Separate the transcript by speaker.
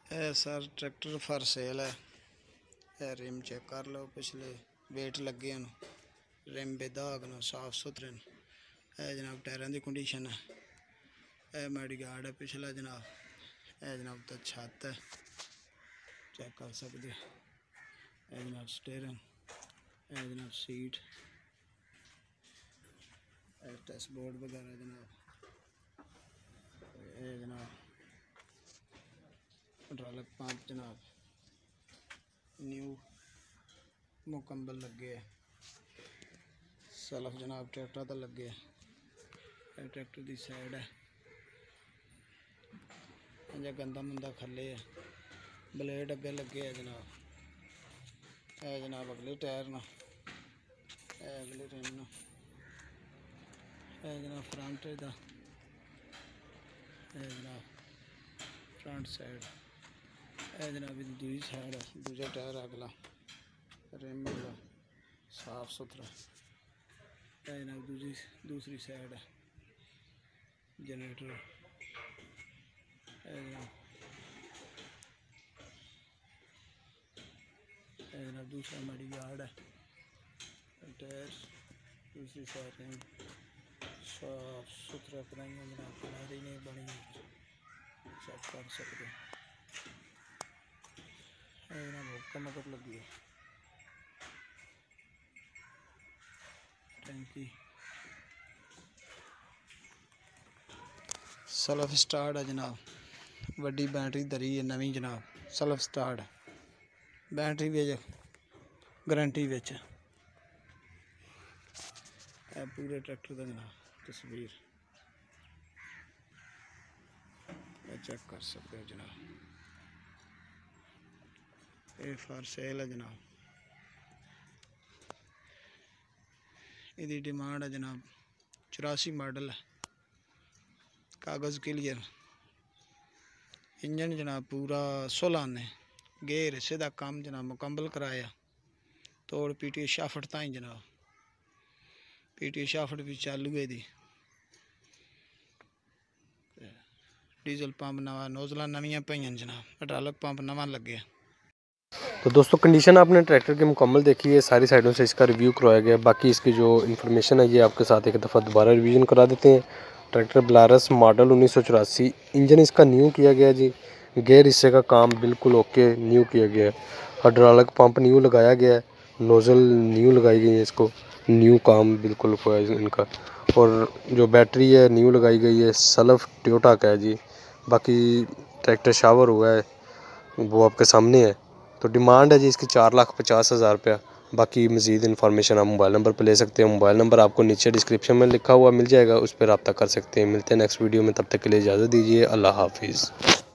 Speaker 1: है sir tractor for sale है। Rim check कर लो, पिछले वेट लगे हैं, रिम बेदाग न साफ सुथरे है जनाब। टायरों की कंडीशन है, यह मैडी गार्ड है पिछला जनाब। यह जनाब तो छत है, चेक कर सकते। यह जनाब स्टेयरिंग, यह जनाब सीट, डैशबोर्ड वगैरह जनाब। यह जनाब हाइड्रोलिक पंप जनाब न्यू मुकम्मल लगे है। सलफ जनाब ट्रैक्टर तो लगे है। ट्रैक्टर की साइड है, गंदा मुंदा खले है। ब्लेड अगे लगे है जनाब। है जनाब अगले टायर ना, अगले रिम ना। है जनाब फ्रंट का, है जनाब फ्रंट साइड। है जनाब दूसरी साइड है, दूसरा टायर अगला रिम अगला साफ सुथरा। है जनाब दूसरी साइड है जनरेटर। है जनाब दूसरा मड़ी गार्ड है। टायर दूसरी साइड रिम साफ सुथरा कराई जनाब, किनारी नहीं बनी, चेक कर सकते। हुक्का मगर लगी है टैंकी। सेल्फ स्टार्ट है जनाब, वड्डी बैटरी धरी है नवी जनाब। सेल्फ स्टार्ट बैटरी विच गारंटी विच पूरे ट्रैक्टर का जनाब तस्वीर चेक कर सकते हो जनाब। ये फॉर सेल है जनाब। इसकी डिमांड है जनाब 84 मॉडल है, कागज़ क्लियर। इंजन जनाब पूरा 16 आने, गेयर हिस्से का काम जनाब मुकम्मल कराया। तोड़ पीटी शाफट ताई जनाब, पीटी शाफट भी चालू है। दी डीजल पंप नवा, नोजल नवियां पईयां जनाब। हाइड्रोलिक पंप नवा लगे।
Speaker 2: तो दोस्तों कंडीशन आपने ट्रैक्टर की मुकम्मल देखी है, सारी साइडों से इसका रिव्यू करवाया गया। बाकी इसकी जो इन्फॉर्मेशन है ये आपके साथ एक दफ़ा दोबारा रिवीजन करा देते हैं। ट्रैक्टर बेलारस मॉडल 1984, इंजन इसका न्यू किया गया जी। गेयर हिस्से का काम बिल्कुल ओके न्यू किया गया है। हाइड्रोलिक पंप न्यू लगाया गया है, नोज़ल न्यू लगाई गई है, इसको न्यू काम बिल्कुल हुआ है इनका। और जो बैटरी है न्यू लगाई गई है, सल्फ टोयोटा का है जी। बाकी ट्रैक्टर शावर हुआ है वो आपके सामने है। तो डिमांड है जी इसकी 4,50,000 रुपया। बाकी मज़ीद इन्फॉर्मेशन आप मोबाइल नंबर पर ले सकते हैं। मोबाइल नंबर आपको नीचे डिस्क्रिप्शन में लिखा हुआ मिल जाएगा, उस पर रब्ता कर सकते हैं। मिलते हैं नेक्स्ट वीडियो में, तब तक के लिए इजाज़त दीजिए। अल्लाह हाफिज़।